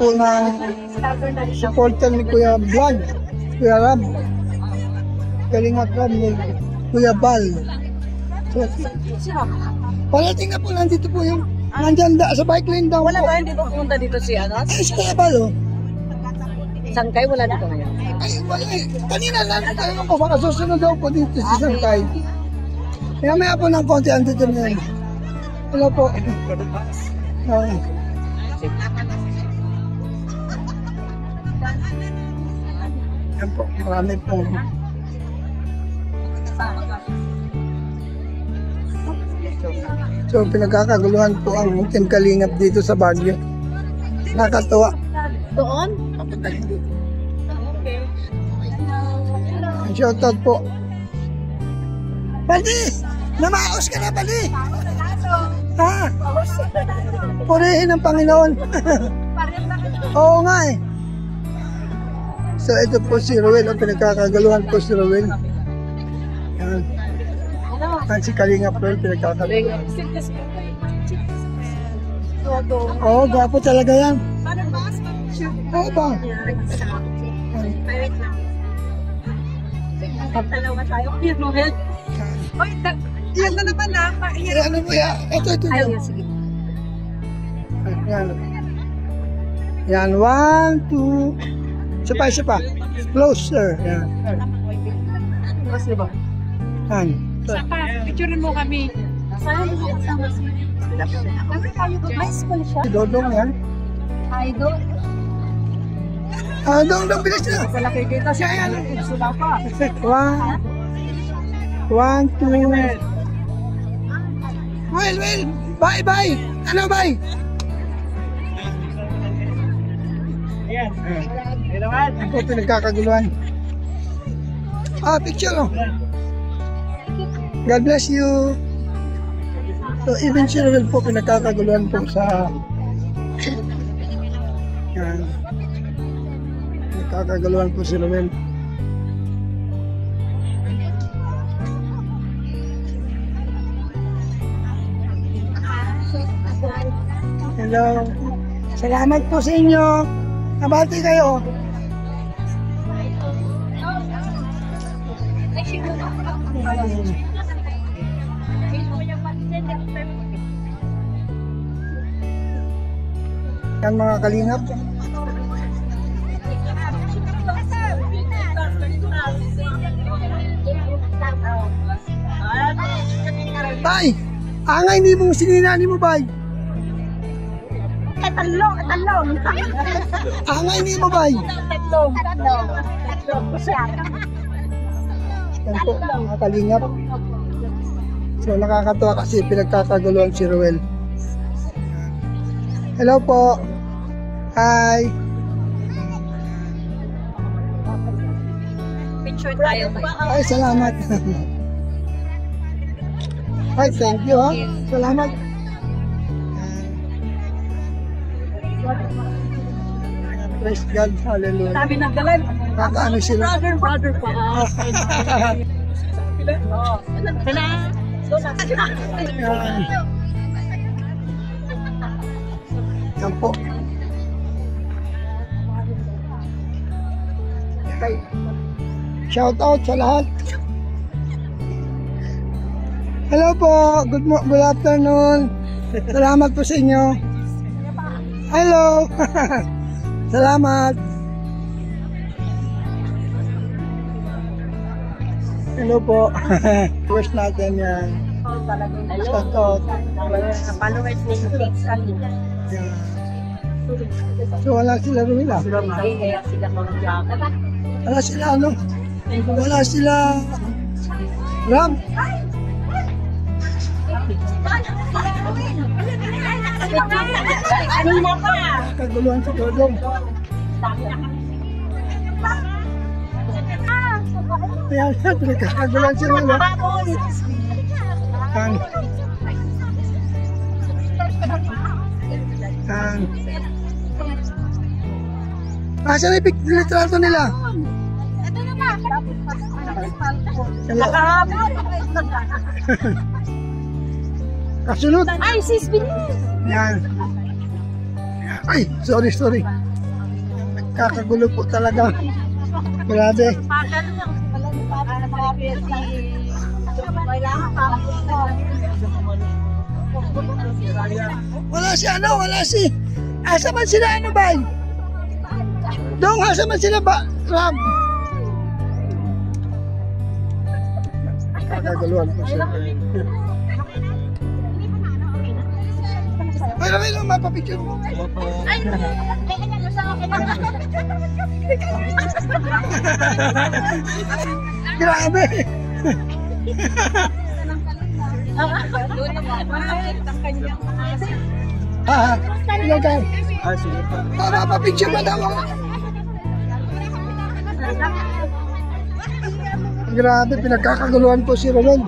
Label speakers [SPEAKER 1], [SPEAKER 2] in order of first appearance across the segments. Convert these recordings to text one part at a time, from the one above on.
[SPEAKER 1] po ng supporter ni Kuya Vlog, Kuya Rab. Kalingap Rab ni Kuya Bal. So, parating na po, nandito po yung nandyan sa bike lane daw.
[SPEAKER 2] Wala ba hindi ba pumunta dito si ano?
[SPEAKER 1] Ay, si Kuya Bal, oh.
[SPEAKER 2] Sangkay wala dito ngayon.
[SPEAKER 1] Ay, wala eh. Kanina lang, talagang ko, baka susunod daw po dito si Sangkay. Kaya may po ng konti, andito na yun. Hello po. Yan po, marami po. So, pinagkakaguluhan po ang Team Kalingap dito sa Baguio. Nakatuwa.
[SPEAKER 2] Doon?
[SPEAKER 1] Shoutout po. Bali! Namaos ka na, Bali! Ha? Purihin ang Panginoon. Oo nga eh. So, ito po si Ruel. O, pinagkakagaluhan po si Ruel. Yan. Yan si Kalingap Ruel, pinagkakagaluhan. Oo, gwapo talaga yan. Oo ba?
[SPEAKER 2] Dalawa tayo. Ruel. Oy, yan na naman na.
[SPEAKER 1] Ano mo yan? Ito.
[SPEAKER 2] Ayaw, sige.
[SPEAKER 1] Yan. Yan, 1, 2. Isa pa. Closer. Yan.
[SPEAKER 2] Kasi ba?
[SPEAKER 1] Yan.
[SPEAKER 2] Saka, picturein mo kami. Saan mo kasama si may school siya?
[SPEAKER 1] Si Dodong yan.
[SPEAKER 2] Idol.
[SPEAKER 1] Dong, bilis na.
[SPEAKER 2] Sa nakikita siya yan. Sula pa.
[SPEAKER 1] 1, 2. Well, bye. Ano, bye?
[SPEAKER 2] Ayan.
[SPEAKER 1] Ako pinagkakaguluhan. Picture oh. God bless you. So, even si Ruel po pinagkakaguluhan po sa yan. Pinagkakaguluhan po si Ruel. Hello. Salamat po sa inyo. Nabati kayo. Yan mga kalingap. Bay! Angay hindi mo sininani mo, Bay.
[SPEAKER 2] Talong.
[SPEAKER 1] Angay hindi mo, Bay.
[SPEAKER 2] Talong.
[SPEAKER 1] Yan po, mga kalingap. So nakakatuwa kasi pinagkakaguluhan si Ruel. Hello po. Hi.
[SPEAKER 2] Picture tayo.
[SPEAKER 1] Ay, salamat. Ay, thank you ha. Salamat. Praise God. Hallelujah.
[SPEAKER 2] Sabi ng galan.
[SPEAKER 1] Kakaano sila.
[SPEAKER 2] Brother pa.
[SPEAKER 1] Yan. Yan po. Okay. Shout out sa lahat. Hello po. Good afternoon. Salamat po sa inyo. Hello. Salamat. Hello po. First natin yan. Shout out.
[SPEAKER 2] Followers ni Kalingap.
[SPEAKER 1] Yan. So wala sila Ruila. Wala sila ano? Wala sila Ram.
[SPEAKER 2] Kanina pa.
[SPEAKER 1] Kaguluhan sa Dodong. Kaya kaguluhan sila ano? Yan. Yan. Saan yung litrato nila?
[SPEAKER 2] Ito naman.
[SPEAKER 1] Kasunod.
[SPEAKER 2] Ay, sis, bilis.
[SPEAKER 1] Yan. Ay, sorry. Kakagulo po talaga. Grabe. Wala si ano, wala si... Asa man sila ano ba? Dong, asa man sila ba? Ram. Kakaguluhan po siya. May lang mapapicture mo.
[SPEAKER 2] Ay, kaya sa akin.
[SPEAKER 1] Grabe. Ilan kayo? Mapapicture mo daw. Grabe, pinagkakaguluhan po si Rolon.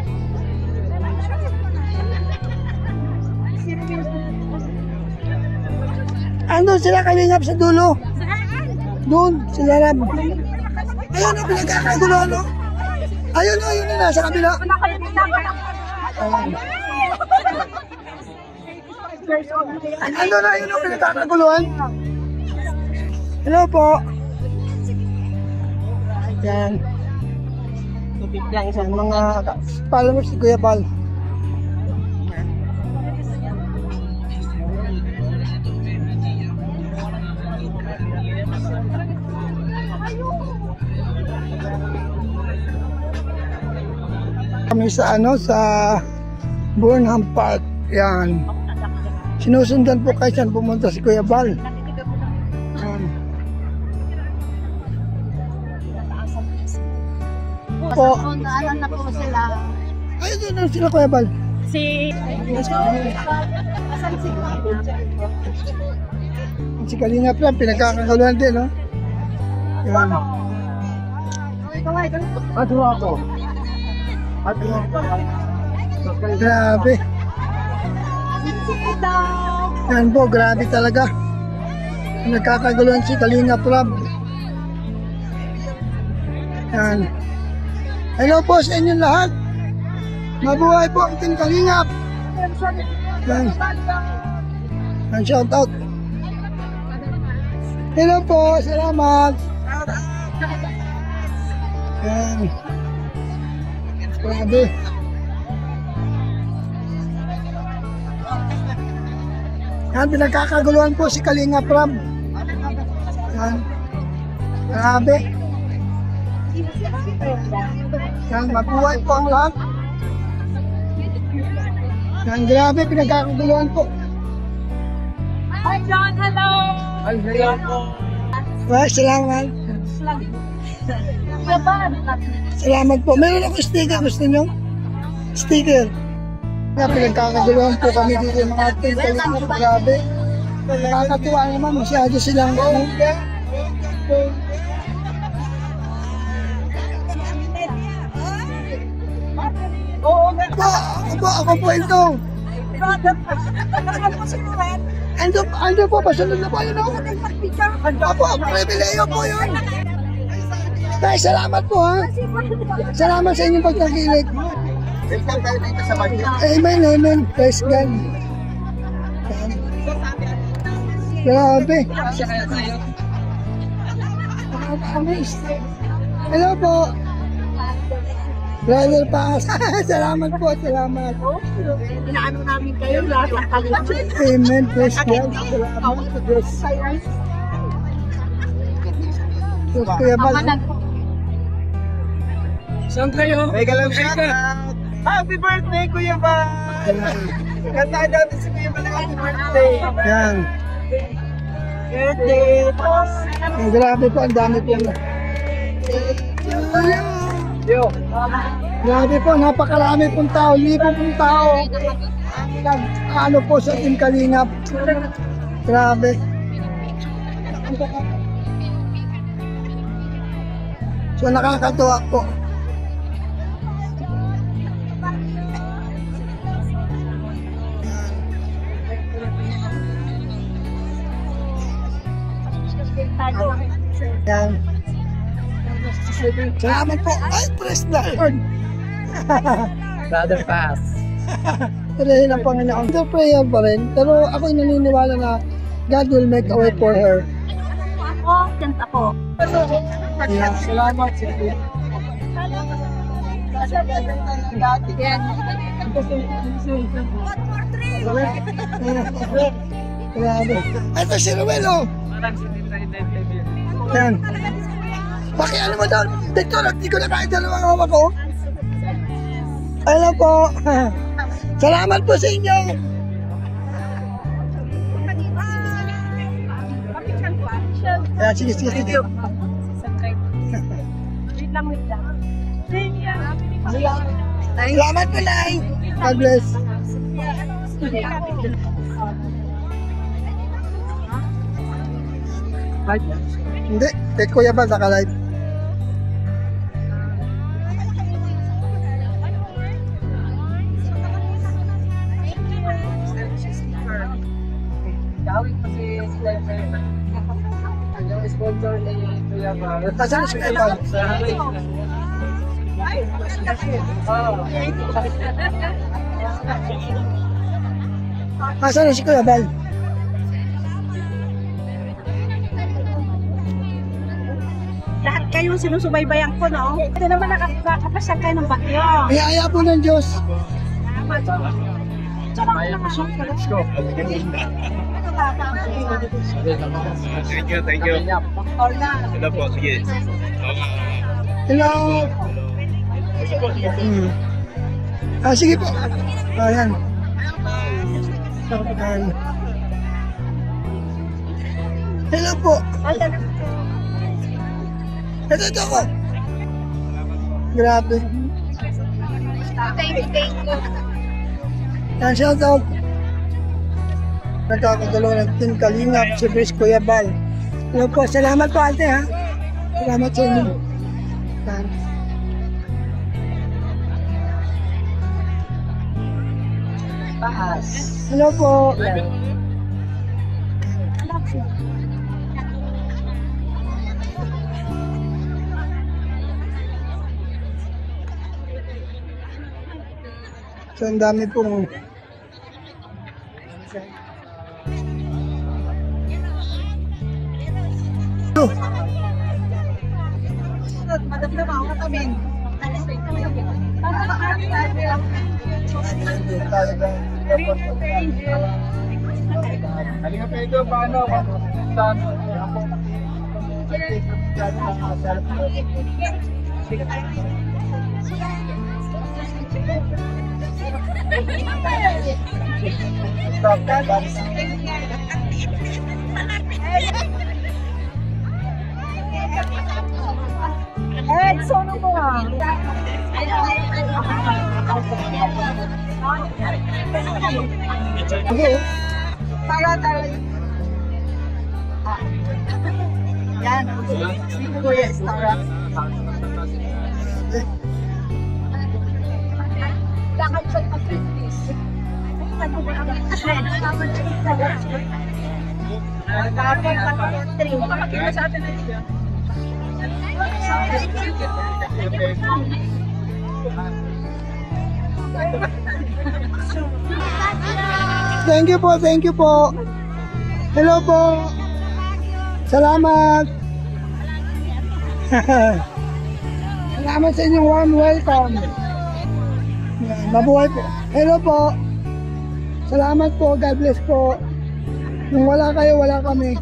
[SPEAKER 1] Andun sila kalingap sa dulo. Doon, sila Ram. Ayun na, pinagkakaguluhan, no? Ayun na, nasa kabila. Andun na, ayun na, pinagkakaguluhan. Hello po. Yan. Ang mga followers si Kuya Bal. Kami sa ano, sa Burnham Park. Yan. Sinusundan po kayo saan pumunta si Kuya Bal. Yan. Po.
[SPEAKER 2] Alam na po sila.
[SPEAKER 1] Ay, doon sila Kuya Bal. Si Kalingap lang, pinagkakaguluhan din, no? Yan. Ato ako. Grabe. Yan po, grabe talaga. Nagkakaguluhan si Kalingap Rob. Yan. Hello po sa inyong lahat. Mabuhay po ang Team Kalingap. Yan. Yan, shout out. Hello po, salamat. Yan. Grabe. Yan, pinagkakaguluhan po si Kalingap Rob. Yan. Grabe. Yan, mabuhay po ang lahat. Yan, grabe, pinagkakaguluhan po.
[SPEAKER 2] Hi John, hello!
[SPEAKER 1] Well, salamat. Salamat po. Meron ako sticker. Gusto nyo? Sticker. Nga, pinagkakaguluhan po kami dito mga Team Kalingap. Grabe. Nakakatuwa naman. Masyado silang Ako po ito. Ando po, pasunod na po yun ako. Apo, pribileo po yun. Tay, salamat po ha. Salamat sa inyong pagkakilig. Amen, amen. Praise God. Grabe. Hello po. Brother Paas. Salamat po, salamat.
[SPEAKER 2] Inaano namin kayo lahat ng Kalingap.
[SPEAKER 1] Amen, praise God. Salamat po, Diyos. Kuya Bal.
[SPEAKER 3] Saan kayo? May galang shout out. Happy birthday, Kuya Bal! Kanta natin si Kuya Bal, happy birthday!
[SPEAKER 1] Yan.
[SPEAKER 3] Birthday!
[SPEAKER 1] Grabe po, ang dami po.
[SPEAKER 3] Yo!
[SPEAKER 1] Grabe po, napakarami pong tao, libo pong tao. Ano po sa Team Kalingap. Grabe. So nakakatuwa po. Yan. Salamat po. Ay, press the Lord.
[SPEAKER 3] Brother Pass.
[SPEAKER 1] Purihin ang Panginoon. Ito prayer pa rin. Pero ako'y naniniwala na God will make a way for her.
[SPEAKER 2] Content ako.
[SPEAKER 1] Yeah.
[SPEAKER 3] Salamat.
[SPEAKER 2] Yan.
[SPEAKER 1] Grabe. Ito si Ruel, oh. Yan. Pakialam mo daw. Dito, hindi ko na kahit dalawang hawak ko. Hello po. Salamat po sa inyo. Ayan, sige.
[SPEAKER 2] Wait lang.
[SPEAKER 1] Salamat po, Nay. God bless. Hindi, kay Kuya Bal naka-live.
[SPEAKER 3] Gawin ko si yung sponsor ni Kuya Bal.
[SPEAKER 1] Nasaan si Kuya Bal? Nasaan si Kuya Bal?
[SPEAKER 2] Lahat kayo sinusubaybayan ko, no? Ito naman nakapasyan kayo ng bagyo.
[SPEAKER 1] Iyaya po ng Diyos.
[SPEAKER 3] Let's go. Thank you. Hello po, sige.
[SPEAKER 1] Hello. Sige po. Ayan. Hello po. Ito ko. Grabe.
[SPEAKER 2] Thank you.
[SPEAKER 1] Yan, shout out. Nagkakadalo ng Team Kalingap, si Chris Kuya Bal. Hello po, salamat po ate ha. Salamat sa inyo. Yan.
[SPEAKER 3] Bahas.
[SPEAKER 1] Hello po. So, ang dami pong
[SPEAKER 2] Madam ako kami.
[SPEAKER 3] Halika pa ito, paano?
[SPEAKER 2] Sono mo ah.
[SPEAKER 1] okay.
[SPEAKER 2] Tara. Yan. Sige ko yes, tara. Lakad siya pa 50s. Makakita sa atin na siya.
[SPEAKER 1] Thank you po. Hello po. Salamat. Salamat sa inyong warm welcome. Yan, mabuhay po. Hello po. Salamat po. God bless po. Nung wala kayo, wala kami.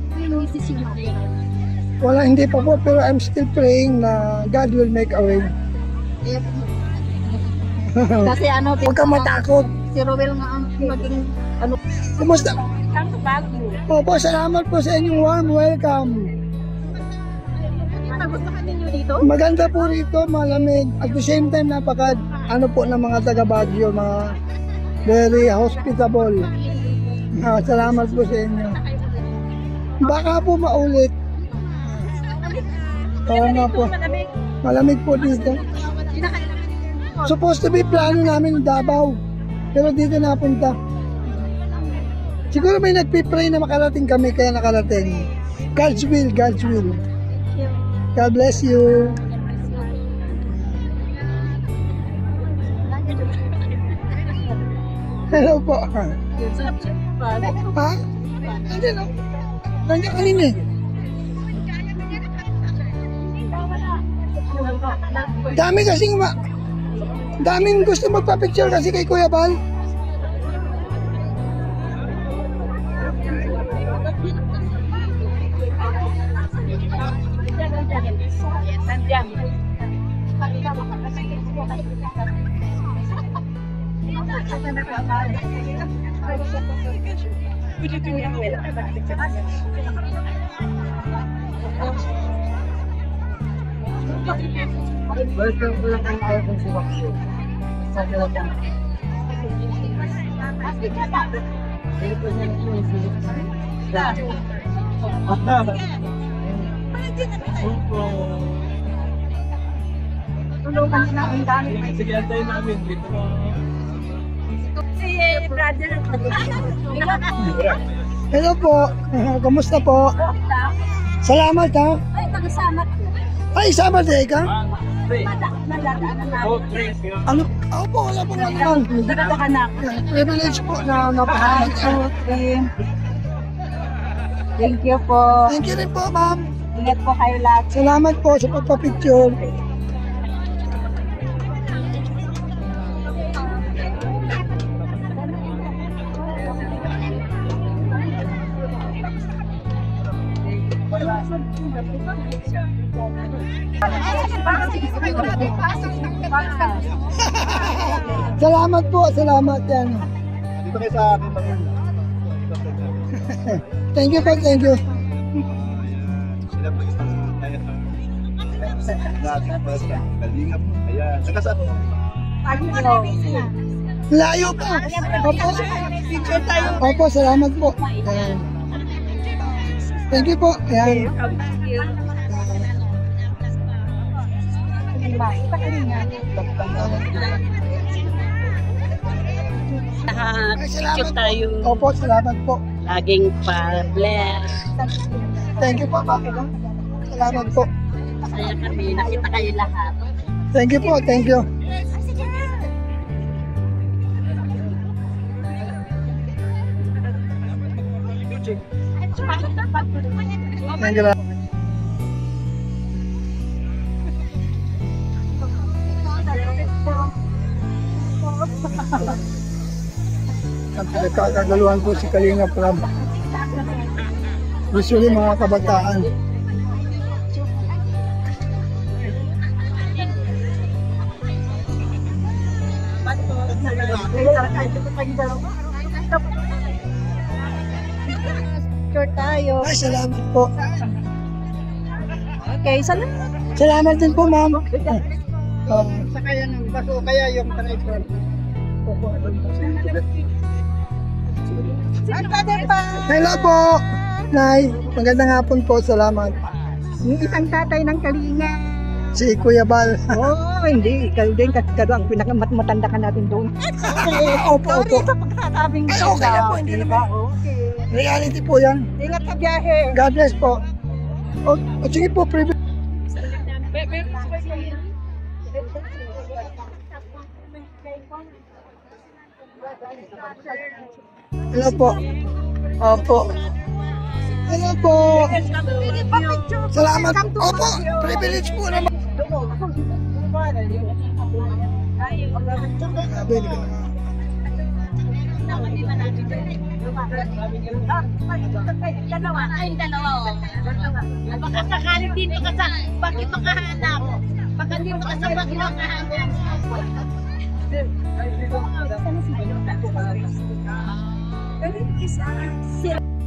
[SPEAKER 1] Wala, hindi pa po, pero I'm still praying na God will make a way.
[SPEAKER 2] Kasi ano,
[SPEAKER 1] Huwag kang matakot.
[SPEAKER 2] si Roel nga ang maging ano.
[SPEAKER 1] Kumusta?
[SPEAKER 2] Kang Baguio.
[SPEAKER 1] Opo, salamat po sa inyong warm welcome.
[SPEAKER 2] Nagustuhan ninyo dito?
[SPEAKER 1] Maganda po rito, malamig. At the same time, ano po ng mga taga Baguio, mga very hospitable. Salamat po sa inyo. Baka po maulit. Oo nga po. Malamig po dito. Supposed to be plano namin Davao. Pero dito napunta. Siguro may nagpipray na makarating kami kaya nakarating. God's will, God's will. God bless you. Hello po. Ha? Nandiyan o. Nandiyan kanina eh. Dami kasing daming gusto magpa-picture kasi kay Kuya Bal.
[SPEAKER 3] Sige, antayin namin dito.
[SPEAKER 2] Si brother.
[SPEAKER 1] Hello po. Kamusta po? Salamat ha.
[SPEAKER 2] Ay, taga-samat.
[SPEAKER 1] Ay, sama din ka?
[SPEAKER 2] Nadadaanan namin.
[SPEAKER 1] Ano? Ako po, wala pong naman.
[SPEAKER 2] Anak.
[SPEAKER 1] Privilege po na napahalag.
[SPEAKER 2] Okay. Thank you po.
[SPEAKER 1] Thank you rin po, ma'am.
[SPEAKER 2] Ingat po kayo lahat.
[SPEAKER 1] Salamat po sa pagpapicture. Salamat po, salamat yan.
[SPEAKER 3] Dito kayo sa akin.
[SPEAKER 1] Thank you po, thank you.
[SPEAKER 3] Sila po isang kalingap. Ayan. Saka sa
[SPEAKER 1] Layo pa. Opo. Opo, salamat po. Ayan. Thank you po. Ayan.
[SPEAKER 2] Picture tayo.
[SPEAKER 1] Opo, salamat po.
[SPEAKER 2] Laging pa-bless.
[SPEAKER 1] Thank you po, ma'am. Salamat po.
[SPEAKER 2] Masaya kami. Nakita kayo lahat.
[SPEAKER 1] Thank you po, thank you. Thank you. Ang pinagkakagaluhan po si Kalinga Prab. Usually mga kabataan.
[SPEAKER 2] Picture tayo.
[SPEAKER 1] Ay, salamat po.
[SPEAKER 2] Okay, salamat.
[SPEAKER 1] Salamat din po, ma'am.
[SPEAKER 3] sa kaya ng baso, kaya yung tanay.
[SPEAKER 1] Hello po, Nay. Magandang hapon po, salamat.
[SPEAKER 2] Yung isang tatay ng Kalinga.
[SPEAKER 1] Si Kuya Bal.
[SPEAKER 2] Oh, hindi. Ikaw din. Kasi ang pinakamatanda ka natin doon.
[SPEAKER 1] Opo, opo.
[SPEAKER 2] Sa pagkasabing
[SPEAKER 1] Ay, okay na po, hindi naman.
[SPEAKER 2] Okay.
[SPEAKER 1] Reality po yan.
[SPEAKER 2] Ingat sa biyahe.
[SPEAKER 1] God bless po. O, sige po, privilege. Hello po. Opo. Hello po. Salamat. Opo, privilege po naman. Sabi, hindi ko naman.
[SPEAKER 2] Dalawa. Baka sakaling dito ka sa bakit makahanap. Baka dito ka sa bakit makahanap. Sila